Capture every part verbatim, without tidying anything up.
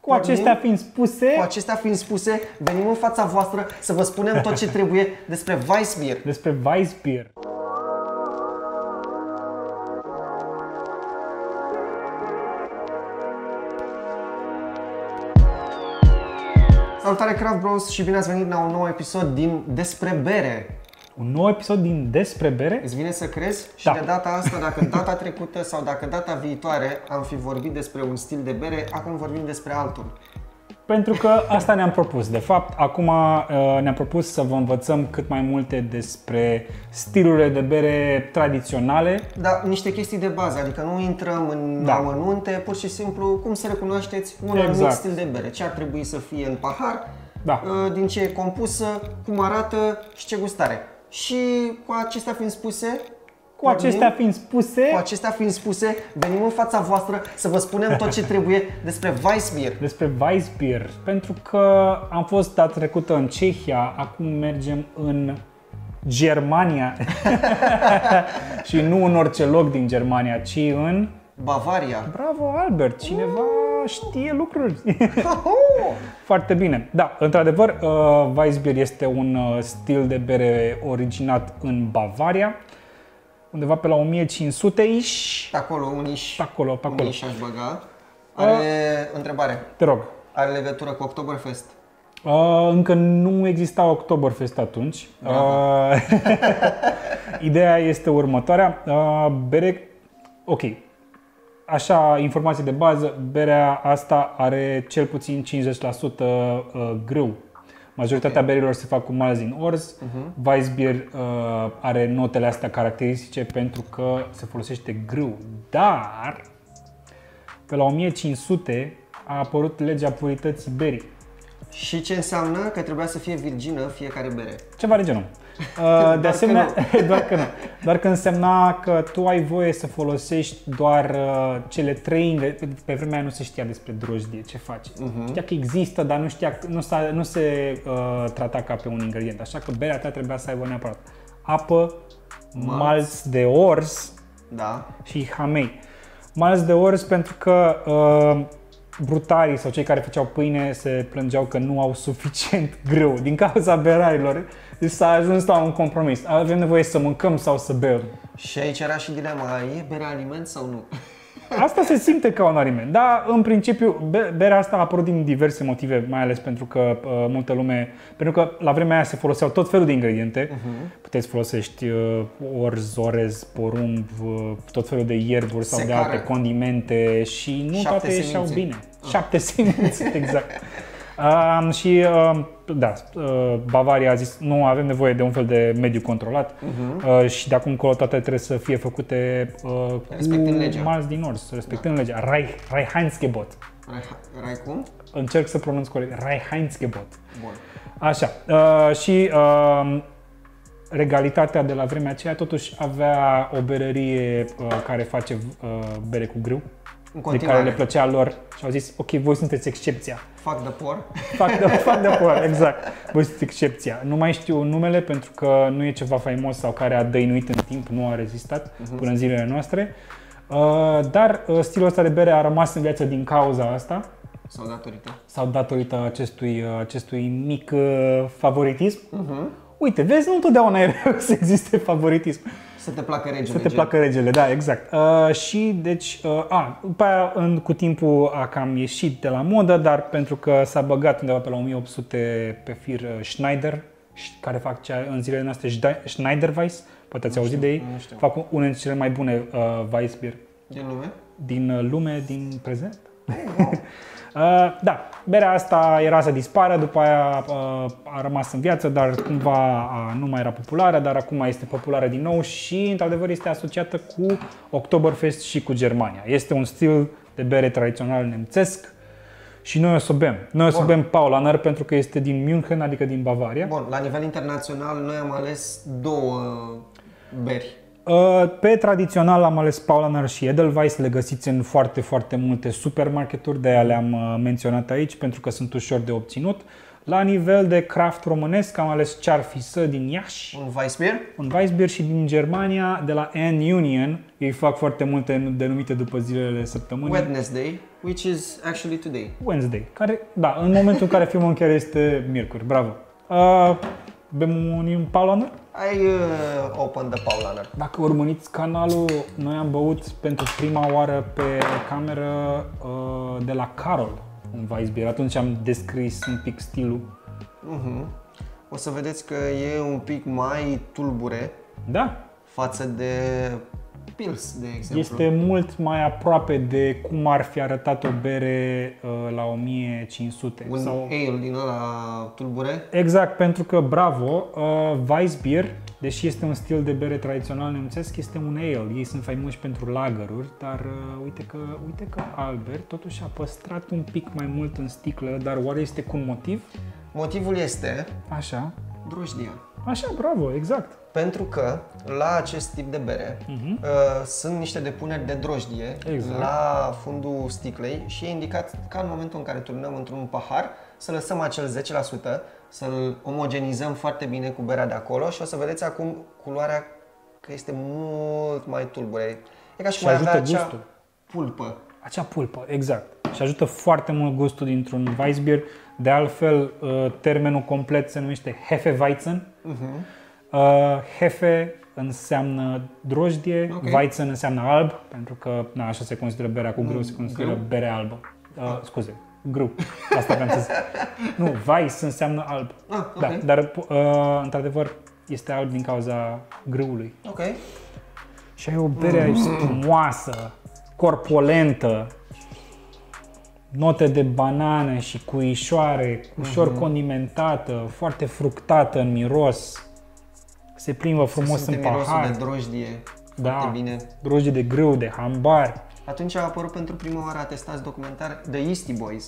Cu acestea fiind spuse, cu acestea fiind spuse, venim în fața voastră să vă spunem tot ce trebuie despre Weissbier. Despre Weissbier. Salutare Craft Bros și bine ați venit la un nou episod din Despre Bere. Un nou episod din Despre Bere? Îți vine să crezi? Și da. de data asta, dacă data trecută sau dacă data viitoare am fi vorbit despre un stil de bere, acum vorbim despre altul. Pentru că asta ne-am propus. De fapt, acum ne-am propus să vă învățăm cât mai multe despre stilurile de bere tradiționale. Da, niște chestii de bază, adică nu intrăm în da. amănunte, pur și simplu cum să recunoașteți un exact. anumit stil de bere. Ce ar trebui să fie în pahar, da. din ce e compusă, cum arată și ce gustare. Și cu acestea fiind spuse, Cu acestea fiind spuse, cu acestea fiind spuse, venim în fața voastră să vă spunem tot ce trebuie despre Weissbier. Despre Weissbier, pentru că am fost data trecută în Cehia, acum mergem în Germania. Și nu în orice loc din Germania, ci în Bavaria. Bravo, Albert, cineva știe lucruri. Foarte bine. Da, într-adevăr, Weissbier este un stil de bere originat în Bavaria, undeva pe la o mie cinci sute-ish. Pe acolo, un ish. Pe acolo, pe acolo. Un ish aș băga. Are uh, întrebare. Te rog. Are legătură cu Oktoberfest? Uh, încă nu exista Oktoberfest atunci. Uh, ideea este următoarea. Uh, bere... Ok. Așa, informații de bază, berea asta are cel puțin cincizeci la sută uh, grâu. Majoritatea okay. berilor se fac cu malți din orz. Uh-huh. Weissbier uh, are notele astea caracteristice pentru că se folosește grâu. Dar, pe la o mie cinci sute a apărut legea purității berii. Și ce înseamnă? Că trebuia să fie virgină fiecare bere. Ceva de genul. Uh, de asemenea, că doar că nu. Doar că însemna că tu ai voie să folosești doar uh, cele trei ingrediente. Pe vremea aia nu se știa despre drojdie, ce faci. Uh-huh. Știa că există, dar nu, știa, nu, nu se uh, trata ca pe un ingredient. Așa că berea ta trebuia să aibă neapărat apă, malț, malț de orz, da. și hamei. Malț de orz pentru că uh, brutarii sau cei care făceau pâine se plângeau că nu au suficient grâu din cauza berarilor. Deci s-a ajuns la un compromis. Avem nevoie să mâncăm sau să bem. Și aici era și dilema, e berea aliment sau nu? Asta se simte ca un aliment, dar în principiu berea asta a apărut din diverse motive, mai ales pentru că uh, multă lume, pentru că la vremea aia se foloseau tot felul de ingrediente. Uh-huh. Puteți folosești uh, orz, orez, porumb, uh, tot felul de ierburi sau Secară. de alte condimente și nu Șapte toate semințe. ieșeau bine. Uh. Șapte semințe, exact. Uh, și uh, da, uh, Bavaria a zis nu avem nevoie de un fel de mediu controlat. Uh-huh. uh, și de acum încolo toate trebuie să fie făcute uh, cu malți din orz, respectând da. legea. Reich, Reinheitsgebot. Rai cum? Încerc să pronunț corect. Reinheitsgebot. Bun. Așa. Uh, și uh, Regalitatea de la vremea aceea totuși avea o berărie uh, care face uh, bere cu grâu. De care le plăcea lor și au zis, ok, voi sunteți excepția. Fuck the poor. Fuck the, fuck the poor, exact. Voi sunteți excepția. Nu mai știu numele pentru că nu e ceva faimos sau care a dăinuit în timp, nu a rezistat uh-huh. până în zilele noastre. Uh, dar uh, stilul ăsta de bere a rămas în viață din cauza asta. Sau datorită. Sau datorită acestui, uh, acestui mic uh, favoritism. Uh-huh. Uite, vezi, nu întotdeauna e rău să existe favoritism. Să te placă regele. Să te placă regele, da, exact. Uh, și deci, uh, a, după aia, în, cu timpul a cam ieșit de la modă, dar pentru că s-a băgat undeva pe la o mie opt sute pe fir uh, Schneider, care fac cea, în zilele noastre Schneider Weiss, poate ați auzit de ei, fac unele dintre cele mai bune uh, Weissbier. Din lume? Din uh, lume, din prezent. Wow. Uh, da, berea asta era să dispară, după aia uh, a rămas în viață, dar cumva uh, nu mai era populară, dar acum este populară din nou și într-adevăr este asociată cu Oktoberfest și cu Germania. Este un stil de bere tradițional nemțesc și noi o să bem. Noi o să bem Paulaner pentru că este din München, adică din Bavaria. Bun, la nivel internațional noi am ales două beri. Pe tradițional am ales Paulaner și Edelweiss, le găsiți în foarte, foarte multe supermarketuri, de aia le-am menționat aici pentru că sunt ușor de obținut. La nivel de craft românesc am ales Ce-ar fi să din Iași, Un Weissbier? un Weissbier, și din Germania, de la N Union. Ei fac foarte multe denumite după zilele săptămânii. Wednesday, which is actually today. Wednesday, care, da, în momentul în care filmăm chiar este miercuri. Bravo! Uh, bem un, un Paulaner? I uh, open the Paulaner. Dacă urmăriți canalul, noi am băut pentru prima oară pe cameră uh, de la Carol un Weissbier. Atunci am descris un pic stilul. Uh-huh. O să vedeți că e un pic mai tulbure Da, față de Pils, de exemplu. este mult mai aproape de cum ar fi arătat o bere uh, la o mie cinci sute. Un Sau... ale din ăla tulbure. Exact, pentru că, bravo, uh, Weissbier, deși este un stil de bere tradițional nemțesc, este un ale. Ei sunt faimoși pentru lageruri, dar uh, uite, că, uite că Albert totuși a păstrat un pic mai mult în sticlă, dar oare este cu un motiv? Motivul este Așa, drojdia. așa, bravo, exact. Pentru că la acest tip de bere Uh-huh. uh, sunt niște depuneri de drojdie Exact. la fundul sticlei și e indicat ca în momentul în care turnăm într-un pahar să lăsăm acel zece la sută, să-l omogenizăm foarte bine cu berea de acolo și o să vedeți acum culoarea că este mult mai tulbure. E ca și cum Și ai avea ajută acea gustul. pulpă. Acea pulpă, exact. Și ajută foarte mult gustul dintr-un Weissbier. De altfel, uh, termenul complet se numește Hefeweizen. Uh-huh. Uh, Hefe înseamnă drojdie, Ok. Weizen înseamnă alb, pentru că na, așa se consideră berea cu grâu, se consideră grâu? bere albă. Uh, scuze, grâu. Asta vreau să zic. Nu, Weiss înseamnă alb. Ah, ok. Da, dar uh, într-adevăr este alb din cauza grâului. Ok. Și ai o bere mm. spumoasă, corpolentă, note de banane și cuișoare, ușor Mhm. condimentată, foarte fructată în miros. Se plimbă frumos Simte în mirosul pahar. de drojdie Da, foarte bine. drojdie de grâu, de hambar. Atunci a apărut pentru prima oară atestați documentar The Yeasty Boys.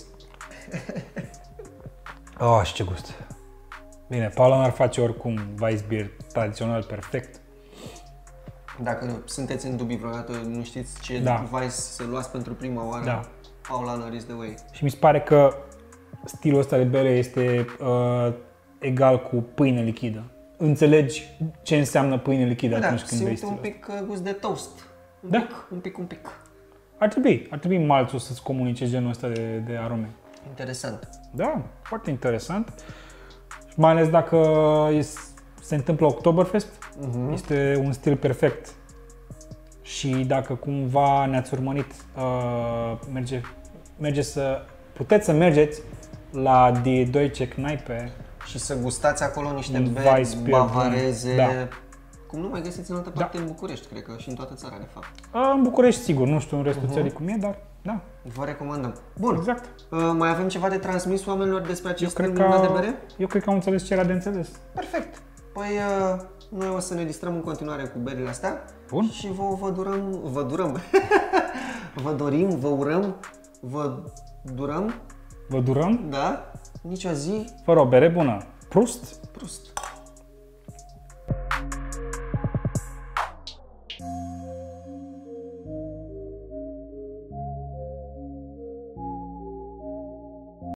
Oh, și ce gust! Bine, Paula n-ar face oricum Weissbier tradițional perfect. Dacă sunteți în dubii vreodată, nu știți ce Da. Weiss să luați pentru prima oară, Da. Paulaner is the way. Și mi se pare că stilul ăsta de bere este uh, egal cu pâine lichidă. Înțelegi ce înseamnă pâine lichidă Da, atunci când bei simte un stilul ăsta. pic uh, gust de toast. Un Da. pic, un pic, un pic. Ar trebui, ar trebui malțul să-ți comunice genul ăsta de, de arome. Interesant. Da, foarte interesant. Și mai ales dacă este, se întâmplă Oktoberfest, Uh-huh. este un stil perfect. Și dacă cumva ne-ați urmărit, uh, merge, merge să, puteți să mergeți la Die Deutsche Kneipe. Și să gustați acolo niște Un beri Weissbier bun. bavareze. Da. Cum nu mai găsiți în altă parte în București, cred că, și în toată țara, de fapt. Uh, în București, sigur, nu știu în restul Mhm. țării cum e, dar da, Vă recomandăm. Bun. exact. Uh, mai avem ceva de transmis oamenilor despre Eu acest cred, stil minunat de că, bere? eu cred că am înțeles ce era de înțeles. Perfect. Păi uh, noi o să ne distrăm în continuare cu berile astea. Bun. Și vă, vă durăm, vă durăm, vă dorim, vă urăm, vă durăm, Vă durăm, da? Nici o zi fără o bere bună. Prost! prost.